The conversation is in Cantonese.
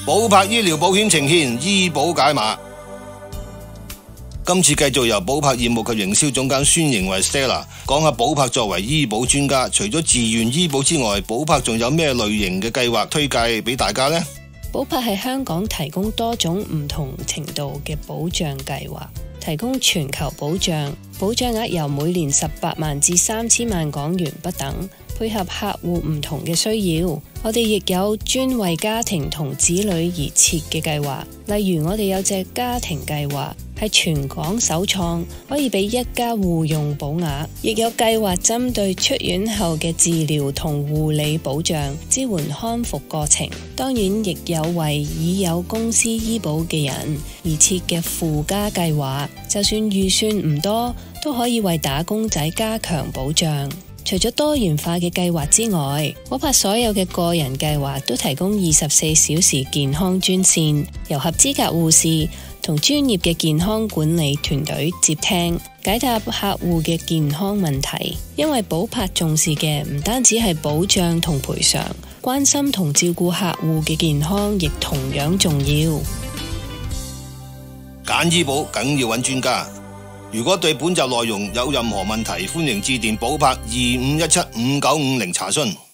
寶柏醫療保險呈現醫保解碼。今次繼續由寶柏業務及營銷總監孫瑩慧 Stella 講下寶柏作為醫保專家，除咗自願醫保之外，寶柏仲有咩類型嘅計劃推介俾大家呢？ 寶柏喺香港提供多種唔同程度嘅保障計劃，提供全球保障，保障額由每年18萬至3000萬港元不等，配合客戶唔同嘅需要。我哋亦有專為家庭同子女而設嘅計劃，例如我哋有隻家庭計劃，係全港首創，可以俾一家互用保額，亦有計劃針對出院後嘅治療同護理保障，支援康復過程。當然亦有為已有公司醫保嘅人而設嘅附加計劃，就算預算唔多，都可以為打工仔加強保障。除咗多元化嘅計劃之外，寶柏所有嘅個人計劃都提供24小時健康專線，由合資格護士同專業嘅健康管理團隊接聽，解答客戶嘅健康問題。因為寶柏重視嘅唔單止係保障同賠償，關心同照顧客戶嘅健康亦同樣重要。 揀醫保梗要揾專家。如果對本集內容有任何問題，歡迎致電寶柏25175950查詢。